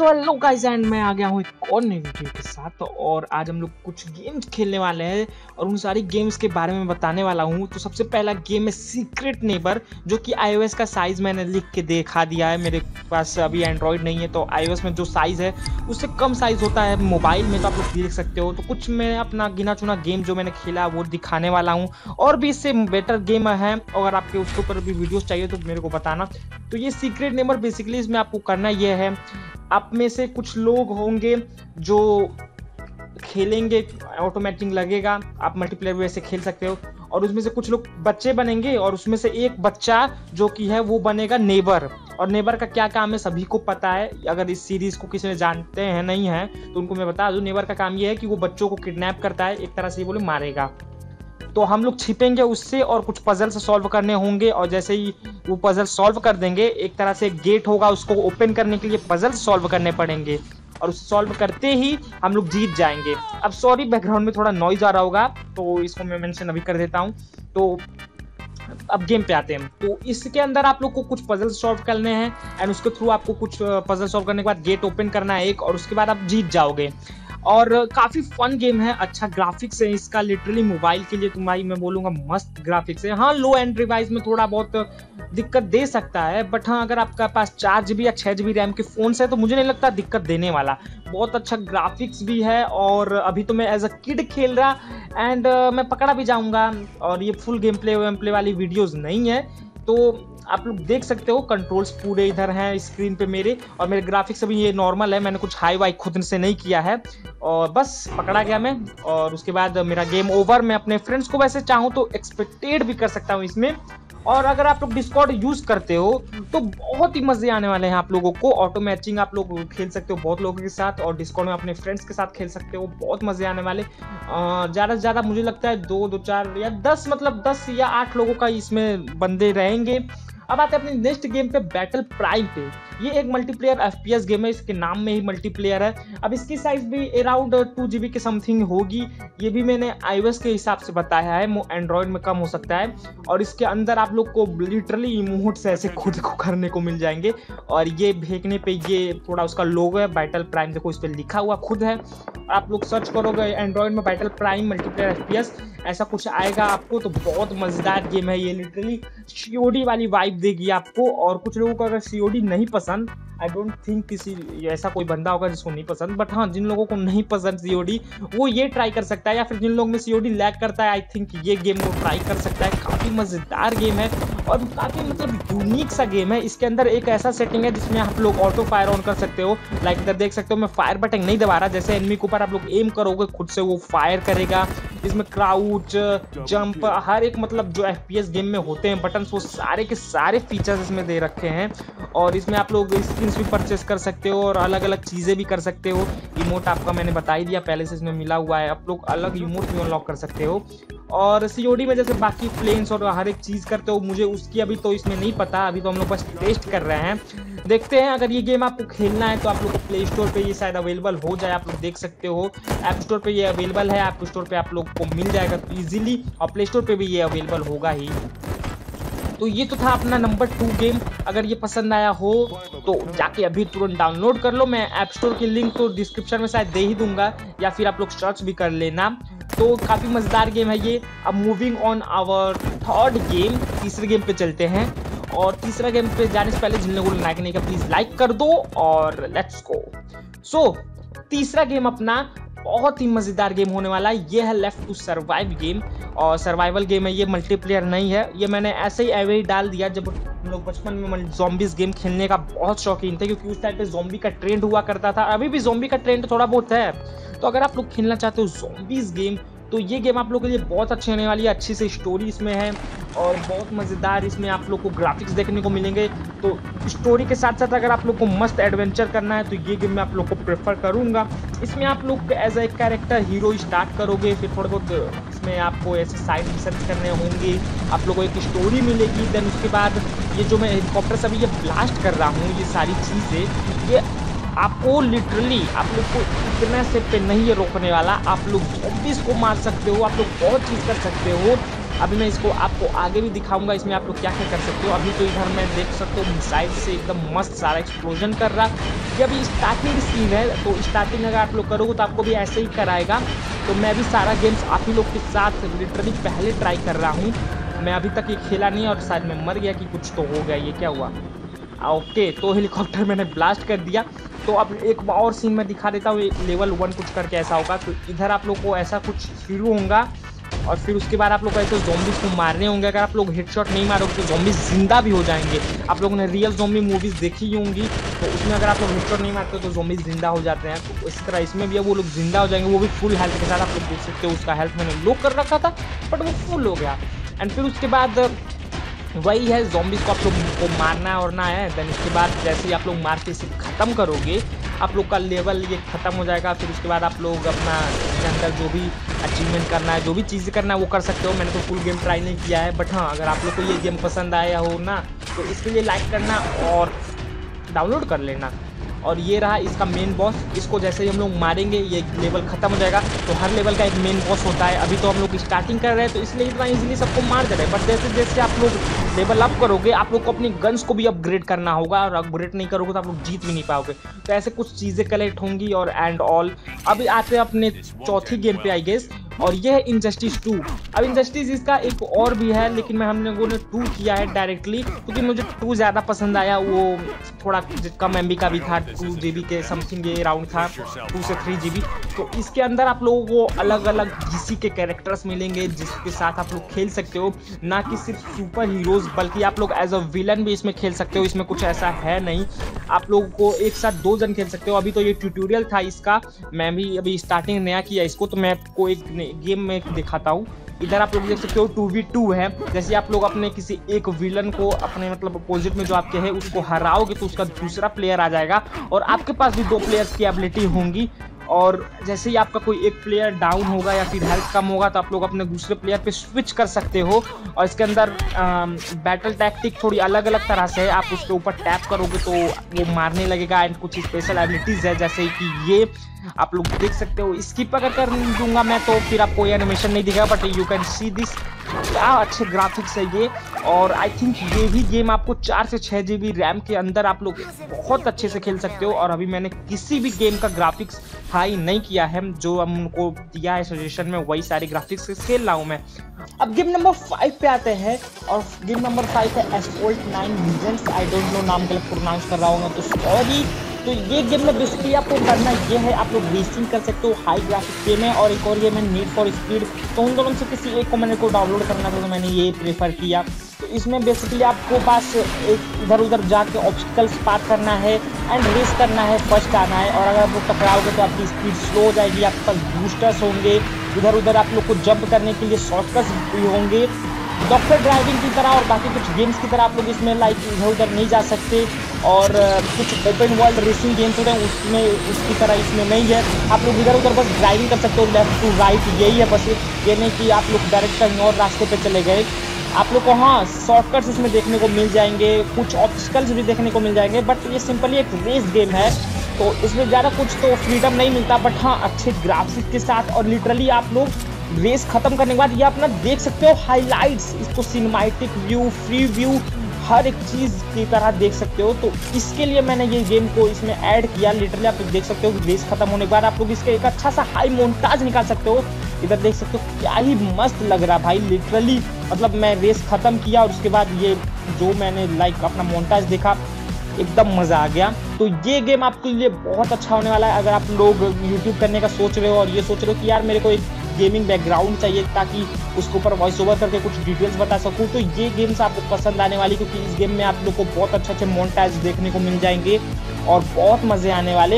So hello guys and मैं आ गया हूँ एक और नई वीडियो के साथ। और आज हम लोग कुछ गेम्स खेलने वाले हैं और उन सारी गेम्स के बारे में बताने वाला हूँ। तो सबसे पहला गेम है सीक्रेट नेबर, जो कि iOS का साइज मैंने लिख के दिखा दिया है। मेरे पास अभी एंड्रॉयड नहीं है, तो iOS में जो साइज है उससे कम साइज होता है मोबाइल में, तो आप लोग देख सकते हो। तो कुछ मैं अपना गिना चुना गेम जो मैंने खेला वो दिखाने वाला हूँ, और भी इससे बेटर गेम है। अगर आपके उसके ऊपर भी वीडियोस चाहिए तो मेरे को बताना। तो ये सीक्रेट नेबर बेसिकली इसमें आपको करना ये है, आप में से कुछ लोग होंगे जो खेलेंगे, ऑटोमेटिक लगेगा, आप मल्टीप्लेयर वैसे खेल सकते हो। और उसमें से कुछ लोग बच्चे बनेंगे और उसमें से एक बच्चा जो कि है वो बनेगा नेबर। और नेबर का क्या काम है सभी को पता है। अगर इस सीरीज को किसी ने जानते हैं नहीं है तो उनको मैं बता दूं, नेबर का काम ये है कि वो बच्चों को किडनैप करता है, एक तरह से बोले मारेगा। तो हम लोग छिपेंगे उससे और कुछ पजल सॉल्व करने होंगे, और जैसे ही वो पजल सॉल्व कर देंगे एक तरह से गेट होगा, उसको ओपन करने के लिए पजल सॉल्व करने पड़ेंगे, और उसे सॉल्व करते ही हम लोग जीत जाएंगे। अब सॉरी बैकग्राउंड में थोड़ा नॉइज आ रहा होगा, तो इसको मैं मेंशन अभी कर देता हूँ। तो अब गेम पे आते हैं। तो इसके अंदर आप लोग को कुछ पजल सॉल्व करने हैं, एंड उसके थ्रू आपको कुछ पजल सॉल्व करने के बाद गेट ओपन करना है एक, और उसके बाद आप जीत जाओगे। और काफ़ी फन गेम है, अच्छा ग्राफिक्स है इसका, लिटरली मोबाइल के लिए तो भाई मैं बोलूँगा मस्त ग्राफिक्स है। हाँ, लो एंड डिवाइस में थोड़ा बहुत दिक्कत दे सकता है, बट हाँ अगर आपका पास 4 GB या 6 GB रैम के फ़ोन है तो मुझे नहीं लगता दिक्कत देने वाला। बहुत अच्छा ग्राफिक्स भी है, और अभी तो मैं एज अ किड खेल रहा, एंड मैं पकड़ा भी जाऊँगा। और ये फुल गेम प्ले वाली वीडियोज़ नहीं है, तो आप लोग देख सकते हो कंट्रोल्स पूरे इधर हैं स्क्रीन पे मेरे, और मेरे ग्राफिक्स अभी ये नॉर्मल है, मैंने कुछ हाई वाई खुद से नहीं किया है। और बस पकड़ा गया मैं, और उसके बाद मेरा गेम ओवर। मैं अपने फ्रेंड्स को वैसे चाहूँ तो एक्सपेक्टेड भी कर सकता हूँ इसमें। और अगर आप लोग डिस्कॉर्ड यूज करते हो तो बहुत ही मजे आने वाले हैं आप लोगों को। ऑटो मैचिंग आप लोग खेल सकते हो बहुत लोगों के साथ, और डिस्कॉर्ड में अपने फ्रेंड्स के साथ खेल सकते हो, बहुत मजे आने वाले। ज़्यादा से ज़्यादा मुझे लगता है 2 4 या 10, मतलब 10 या 8 लोगों का इसमें बंदे रहेंगे। अब आते हैं अपने नेक्स्ट गेम पे, बैटल प्राइम पे। ये एक मल्टीप्लेयर FPS गेम है, इसके नाम में ही मल्टीप्लेयर है। अब इसकी साइज भी अराउंड 2 GB के समथिंग होगी। ये भी मैंने iOS के हिसाब से बताया है, एंड्रॉयड में कम हो सकता है। और इसके अंदर आप लोग को लिटरली इमोट्स ऐसे खुद को करने को मिल जाएंगे, और ये फेंकने पे ये थोड़ा उसका लोगो है बैटल प्राइम, देखो इस पर लिखा हुआ खुद है। आप लोग सर्च करोगे एंड्रॉयड में बैटल प्राइम मल्टीप्लेयर FPS, ऐसा कुछ आएगा आपको। तो बहुत मजेदार गेम है ये, लिटरली COD वाली वाइब देगी आपको। और कुछ लोगों को अगर COD नहीं पसंद, आई डोंट थिंक किसी ऐसा कोई बंदा होगा जिसको नहीं पसंद, बट हाँ जिन लोगों को नहीं पसंद COD वो ये ट्राई कर सकता है, या फिर जिन लोगों में COD लैग करता है आई थिंक ये गेम को ट्राई कर सकता है। काफ़ी मज़ेदार गेम है और काफ़ी मतलब यूनिक सा गेम है। इसके अंदर एक ऐसा सेटिंग है जिसमें आप लोग ऑटो फायर ऑन कर सकते हो। लाइक इधर देख सकते हो मैं फायर बटन नहीं दबा रहा, जैसे एनिमी के ऊपर आप लोग एम करोगे खुद से वो फायर करेगा। इसमें क्राउच, जंप, हर एक मतलब जो FPS गेम में होते हैं बटन, वो सारे के सारे फीचर्स इसमें दे रखे हैं। और इसमें आप लोग स्किन्स भी परचेस कर सकते हो और अलग अलग चीज़ें भी कर सकते हो। इमोट आपका मैंने बता ही दिया पहले से इसमें मिला हुआ है, आप लोग अलग इमोट भी अनलॉक कर सकते हो। और COD में जैसे बाकी प्लेन्स और हर एक चीज़ करते हो, मुझे उसकी अभी तो इसमें नहीं पता, अभी तो हम लोग बस टेस्ट कर रहे हैं। देखते हैं, अगर ये गेम आपको खेलना है तो आप लोग को प्ले स्टोर पे ये शायद अवेलेबल हो जाए, आप लोग देख सकते हो। ऐप स्टोर पे ये अवेलेबल है, ऐप स्टोर पे आप लोग को मिल जाएगा ईजिली, और प्ले स्टोर पे भी ये अवेलेबल होगा ही। तो ये तो था अपना नंबर 2 गेम। अगर ये पसंद आया हो तो जाके अभी तुरंत डाउनलोड कर लो। मैं ऐप स्टोर की लिंक तो डिस्क्रिप्शन में शायद दे ही दूंगा, या फिर आप लोग सर्च भी कर लेना। तो काफ़ी मज़ेदार गेम है ये। अब moving on our third game, तीसरे गेम पे चलते हैं। और तीसरा गेम पे जाने से पहले जिन लोगों को लाइक नहीं किया प्लीज़ लाइक कर दो, और लेट्स गो। सो तीसरा गेम अपना बहुत ही मज़ेदार गेम होने वाला है, ये है लेफ्ट टू सर्वाइव गेम। और सर्वाइवल गेम है ये, मल्टीप्लेयर नहीं है। ये मैंने ऐसे ही एवे ही डाल दिया, जब हम लोग बचपन में ज़ॉम्बीज़ गेम खेलने का बहुत शौकीन थे, क्योंकि उस टाइम पे ज़ॉम्बी का ट्रेंड हुआ करता था। अभी भी ज़ॉम्बी का ट्रेंड थोड़ा बहुत है, तो अगर आप लोग खेलना चाहते हो ज़ॉम्बीज़ गेम तो ये गेम आप लोगों के लिए बहुत अच्छी होने वाली है। अच्छी सी स्टोरी इसमें है और बहुत मज़ेदार इसमें आप लोग को ग्राफिक्स देखने को मिलेंगे। तो स्टोरी के साथ साथ अगर आप लोग को मस्त एडवेंचर करना है तो ये गेम मैं आप लोग को प्रेफर करूँगा। इसमें आप लोग as a character hero start करोगे, फिर थोड़े बहुत इसमें आपको ऐसे साइड मिशन करने होंगे, आप लोगों को एक स्टोरी मिलेगी। देन उसके बाद ये जो मैं हेलीकॉप्टर से अभी ये ब्लास्ट कर रहा हूँ, ये सारी चीज़ें ये आपको लिटरली आप लोग को इतने से पे नहीं ये रोकने वाला। आप लोग ज़ॉम्बीज़ को मार सकते हो, आप लोग बहुत चीज़ कर सकते हो। अभी मैं इसको आपको आगे भी दिखाऊंगा इसमें आप लोग क्या क्या कर सकते हो। अभी तो इधर मैं देख सकते हो मिसाइल से एकदम मस्त सारा एक्सप्लोजन कर रहा। ये अभी स्टार्टिंग सीन है, तो स्टार्टिंग अगर आप लोग करोगे तो आपको भी ऐसे ही कराएगा। तो मैं भी सारा गेम्स आप ही लोग के साथ लिटरली पहले ट्राई कर रहा हूँ। मैं अभी तक ये खेला नहीं और शायद मैं मर गया कि कुछ तो हो गया। ये क्या हुआ? ओके, तो हेलीकॉप्टर मैंने ब्लास्ट कर दिया। तो अब एक और सीन में दिखा देता हूँ, लेवल 1 कुछ करके ऐसा होगा। तो इधर आप लोग को ऐसा कुछ शुरू होगा और फिर उसके बाद आप लोग ऐसे ज़ॉम्बीज़ को मारने होंगे। अगर आप लोग हेडशॉट नहीं मारोगे तो ज़ॉम्बीज़ जिंदा भी हो जाएंगे। आप लोगों ने रियल ज़ॉम्बी मूवीज़ देखी ही होंगी, तो उसमें अगर आप लोग हेडशॉट नहीं मारते तो ज़ॉम्बीज़ जिंदा हो जाते हैं। तो इसी तरह इसमें भी वो लोग जिंदा हो जाएंगे, वो भी फुल हेल्थ के साथ। आप लोग देख सकते हो उसका हेल्थ मैंने लो कर रखा था बट वो फुल हो गया। एंड फिर उसके बाद वही है, ज़ॉम्बीज़ को आप लोग को मारना और ना है। देन उसके बाद जैसे ही आप लोग मार के इसे ख़त्म करोगे आप लोग का लेवल ये ख़त्म हो जाएगा। फिर उसके बाद आप लोग अपना इसके अंदर जो भी अचीवमेंट करना है, जो भी चीज़ें करना है वो कर सकते हो। मैंने तो फुल गेम ट्राई नहीं किया है, बट हाँ अगर आप लोग को ये गेम पसंद आया हो ना तो इसके लिए लाइक करना और डाउनलोड कर लेना। और ये रहा इसका मेन बॉस। इसको जैसे ही हम लोग मारेंगे ये लेवल खत्म हो जाएगा। तो हर लेवल का एक मेन बॉस होता है। अभी तो हम लोग स्टार्टिंग कर रहे हैं तो इसलिए इतना इजीली सबको मार दे रहे हैं, बट जैसे जैसे आप लोग लेवल अप करोगे आप लोग को अपनी गन्स को भी अपग्रेड करना होगा, और अपग्रेड नहीं करोगे तो आप लोग जीत भी नहीं पाओगे। तो ऐसे कुछ चीज़ें कलेक्ट होंगी और एंड ऑल। अभी आते हैं अपने चौथी गेम पे आई गेस, और ये है इनजस्टिस 2। अब इनजस्टिस इसका एक और भी है, लेकिन मैं हम लोगों ने 2 किया है डायरेक्टली क्योंकि मुझे 2 ज़्यादा पसंद आया। वो थोड़ा कम MB का भी था, 2 GB के समथिंग ये राउंड था, 2 से 3 GB। तो इसके अंदर आप लोगों को अलग अलग DC के कैरेक्टर्स मिलेंगे जिसके साथ आप लोग खेल सकते हो। ना कि सिर्फ सुपर हीरोज़ बल्कि आप लोग एज अ विलन भी इसमें खेल सकते हो। इसमें कुछ ऐसा है नहीं, आप लोगों को एक साथ 2 जन खेल सकते हो। अभी तो ये ट्यूटोरियल था इसका, मैं भी अभी स्टार्टिंग नया किया इसको, तो मैं आपको एक गेम में दिखाता हूँ। इधर आप लोग देख सकते हो 2v2 है। जैसे आप लोग अपने किसी एक विलन को अपने मतलब अपोजिट में जो आपके है उसको हराओगे तो उसका दूसरा प्लेयर आ जाएगा और आपके पास भी 2 प्लेयर्स की एबिलिटी होंगी। और जैसे ही आपका कोई एक प्लेयर डाउन होगा या फिर हेल्थ कम होगा तो आप लोग अपने दूसरे प्लेयर पे स्विच कर सकते हो। और इसके अंदर बैटल टैक्टिक थोड़ी अलग अलग तरह से है। आप उसके ऊपर टैप करोगे तो वो मारने लगेगा। एंड कुछ स्पेशल एबिलिटीज़ है जैसे कि ये आप लोग देख सकते हो। स्किप अगर कर दूंगा मैं तो फिर आपको ये एनिमेशन नहीं दिखेगा, but you can see this. क्या अच्छे ग्राफिक्स है ये। और आई थिंक ये भी गेम आपको 4 से 6 GB रैम के अंदर आप लोग बहुत अच्छे से खेल सकते हो। और अभी मैंने किसी भी गेम का ग्राफिक्स हाई नहीं किया है, जो हमको दिया है सजेशन में वही सारे ग्राफिक्स से खेल रहा हूँ मैं। अब गेम नंबर 5 पे आते हैं, और गेम नंबर 5 है Asphalt 9 Legends. I don't know नाम गलत प्रोनाउंस कर रहा हूँ तो सॉरी। तो ये गेम में बेसिकली आपको करना ये है, आप लोग रेसिंग कर सकते हो हाई ग्राफिक्स गेम है। और एक और गेम है नीड फॉर स्पीड। तो उन दोनों से किसी एक को मैंने को डाउनलोड करना था तो मैंने ये प्रेफर किया। तो इसमें बेसिकली आपको पास एक इधर उधर जाके ऑब्स्टिकल्स पार करना है एंड रेस करना है, फर्स्ट आना है। और अगर आप लोग टकराओगे तो आपकी स्पीड स्लो हो जाएगी, आपके पास बूस्टर्स होंगे, इधर उधर आप लोग को जंप करने के लिए शॉर्टकट्स भी होंगे डॉक्टर ड्राइविंग की तरह। और बाकी कुछ गेम्स की तरह आप लोग इसमें लाइक इधर उधर नहीं जा सकते। और कुछ ओपन वर्ल्ड रेसिंग गेम्स होते हैं उसमें उसकी तरह इसमें नहीं है। आप लोग इधर उधर बस ड्राइविंग कर सकते हो लेफ्ट टू राइट, यही है बस। ये नहीं कि आप लोग डायरेक्ट कहीं और रास्ते पे चले गए। आप लोग को हाँ शॉर्टकट्स इसमें देखने को मिल जाएंगे, कुछ ऑब्स्टिकल्स भी देखने को मिल जाएंगे, बट ये सिंपली एक रेस गेम है। तो इसमें ज़्यादा कुछ तो फ्रीडम नहीं मिलता, बट हाँ अच्छे ग्राफिक्स के साथ। और लिटरली आप लोग रेस खत्म करने के बाद ये अपना देख सकते हो हाइलाइट्स, इसको सिनेमैटिक व्यू, फ्री व्यू, हर एक चीज़ की तरह देख सकते हो। तो इसके लिए मैंने ये गेम को इसमें ऐड किया। लिटरली आप लोग देख सकते हो रेस खत्म होने के बाद आप लोग इसके एक अच्छा सा हाई मोन्टाज निकाल सकते हो। इधर देख सकते हो क्या ही मस्त लग रहा भाई। लिटरली मतलब मैं रेस खत्म किया और उसके बाद ये जो मैंने लाइक अपना मोन्टाज देखा एकदम मज़ा आ गया। तो ये गेम आपके लिए बहुत अच्छा होने वाला है। अगर आप लोग यूट्यूब करने का सोच रहे हो और ये सोच रहे हो कि यार मेरे को एक गेमिंग बैकग्राउंड चाहिए ताकि उसके ऊपर वॉइस ओवर करके कुछ डिटेल्स बता सकूं, तो ये गेम्स आपको पसंद आने वाली, क्योंकि इस गेम में आप लोग को बहुत अच्छे अच्छे मोन्टाज देखने को मिल जाएंगे और बहुत मज़े आने वाले।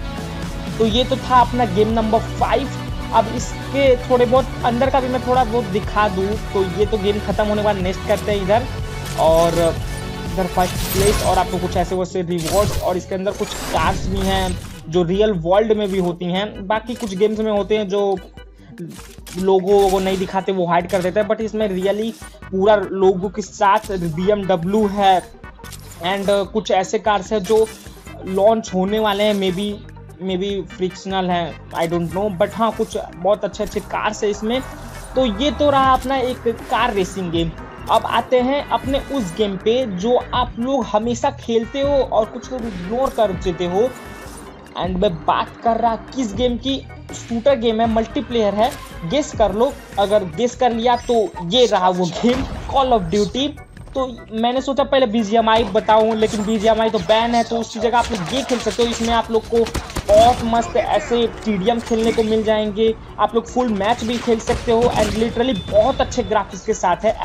तो ये तो था अपना गेम नंबर 5। अब इसके थोड़े बहुत अंदर का भी मैं थोड़ा बहुत दिखा दूँ। तो ये तो गेम खत्म होने के बाद नेक्स्ट करते हैं इधर, और इधर फर्स्ट प्लेस। और आपको कुछ ऐसे वैसे रिवॉर्ड्स, और इसके अंदर कुछ कार्स भी हैं जो रियल वर्ल्ड में भी होती हैं। बाकी कुछ गेम्स में होते हैं जो लोगों को नहीं दिखाते, वो हाइड कर देते हैं, बट इसमें रियली पूरा लोगों के साथ BMW है। एंड कुछ ऐसे कार्स हैं जो लॉन्च होने वाले हैं, मे बी फ्रिक्शनल हैं, आई डोंट नो, बट हाँ कुछ बहुत अच्छे अच्छे कार्स है इसमें। तो ये तो रहा अपना एक कार रेसिंग गेम। अब आते हैं अपने उस गेम पे जो आप लोग हमेशा खेलते हो और कुछ लोग इग्नोर कर देते हो। एंड मैं बात कर रहा किस गेम की, शूटर गेम है, मल्टीप्लेयर है। गेस कर लो, अगर गेस कर लिया तो ये रहा वो गेम, कॉल ऑफ ड्यूटी। तो मैंने सोचा पहले BGMI बताऊं, लेकिन BGMI तो बैन है, तो उसकी जगह आप लोग ये खेल सकते हो। इसमें आप लोग को बहुत मस्त ऐसे TDM खेलने को मिल जाएंगे, आप लोग फुल मैच भी खेल सकते हो। एंड लिटरली बहुत अच्छे ग्राफिक्स के साथ है,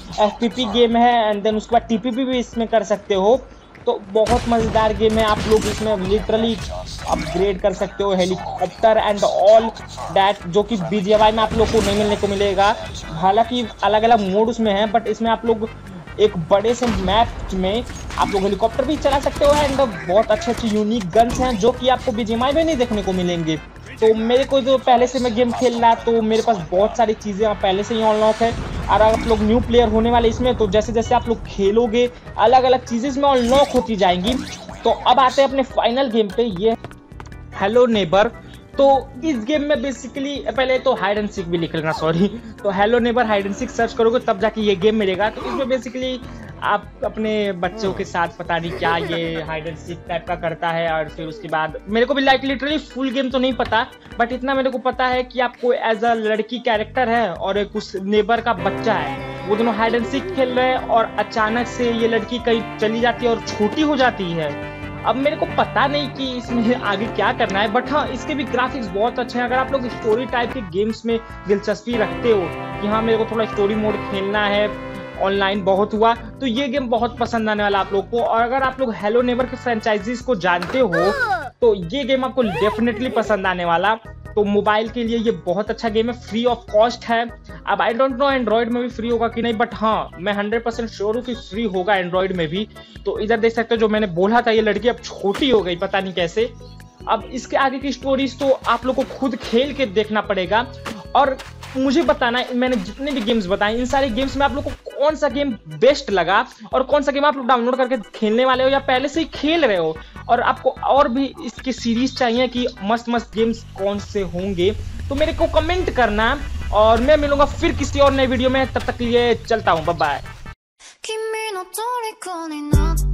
FPP गेम है। एंड देन उसके बाद TPP भी इसमें कर सकते हो। तो बहुत मज़ेदार गेम है, आप लोग इसमें लिटरली अपग्रेड कर सकते हो हेलीकॉप्टर एंड ऑल डैट, जो कि BGMI में आप लोग को नहीं मिलने को मिलेगा। हालांकि अलग अलग मोड उसमें है, बट इसमें आप लोग एक बड़े से मैप में आप लोग हेलीकॉप्टर भी चला सकते हो। एंड बहुत अच्छे अच्छे यूनिक गन्स हैं जो कि आपको BGMI में नहीं देखने को मिलेंगे। तो मेरे को जो पहले से मैं गेम खेल रहा, तो मेरे पास बहुत सारी चीज़ें पहले से ही अनलॉक है। और आप लोग न्यू प्लेयर होने वाले इसमें, तो जैसे जैसे आप लोग खेलोगे अलग अलग चीज़ें इसमें अनलॉक होती जाएंगी। तो अब आते हैं अपने फाइनल गेम पे, ये हेलो नेबर। तो इस गेम में बेसिकली पहले तो हाइड एंड सीक भी लिख लेना, सॉरी। तो Hello Neighbor hide and seek search करोगे तब जाके ये गेम मिलेगा। तो इसमें बेसिकली आप अपने बच्चों के साथ पता नहीं क्या ये हाइड एंड सीक टाइप का करता है। और फिर उसके बाद मेरे को भी लाइक लिटरली फुल गेम तो नहीं पता, बट इतना मेरे को पता है कि आपको एज अ लड़की कैरेक्टर है और एक उस नेबर का बच्चा है, वो दोनों हाइड एंड सीक खेल रहे हैं। और अचानक से ये लड़की कहीं चली जाती है और छोटी हो जाती है। अब मेरे को पता नहीं कि इसमें आगे क्या करना है, बट हाँ इसके भी ग्राफिक्स बहुत अच्छे हैं। अगर आप लोग स्टोरी टाइप के गेम्स में दिलचस्पी रखते हो कि हाँ मेरे को थोड़ा स्टोरी मोड खेलना है, ऑनलाइन बहुत हुआ, तो ये गेम बहुत पसंद आने वाला आप लोग को। और अगर आप लोग हेलो नेबर के फ्रेंचाइजीज को जानते हो तो ये गेम आपको डेफिनेटली पसंद आने वाला। तो मोबाइल के लिए ये बहुत अच्छा गेम है, फ्री ऑफ कॉस्ट है। अब आई डोंट नो एंड्रॉइड में भी फ्री होगा कि नहीं, बट हाँ मैं 100% श्योर हूँ कि फ्री होगा एंड्रॉइड में भी। तो इधर देख सकते हो जो मैंने बोला था, ये लड़की अब छोटी हो गई, पता नहीं कैसे। अब इसके आगे की स्टोरीज तो आप लोग को खुद खेल के देखना पड़ेगा और मुझे बताना है। मैंने जितने भी गेम्स बताए इन सारे गेम्स में आप लोग को कौन सा गेम बेस्ट लगा और कौन सा गेम आप लोग डाउनलोड करके खेलने वाले हो या पहले से ही खेल रहे हो, और आपको और भी इसकी सीरीज चाहिए कि मस्त मस्त गेम्स कौन से होंगे, तो मेरे को कमेंट करना। और मैं मिलूंगा फिर किसी और नए वीडियो में, तब तक के लिए चलता हूँ, बाय बाय।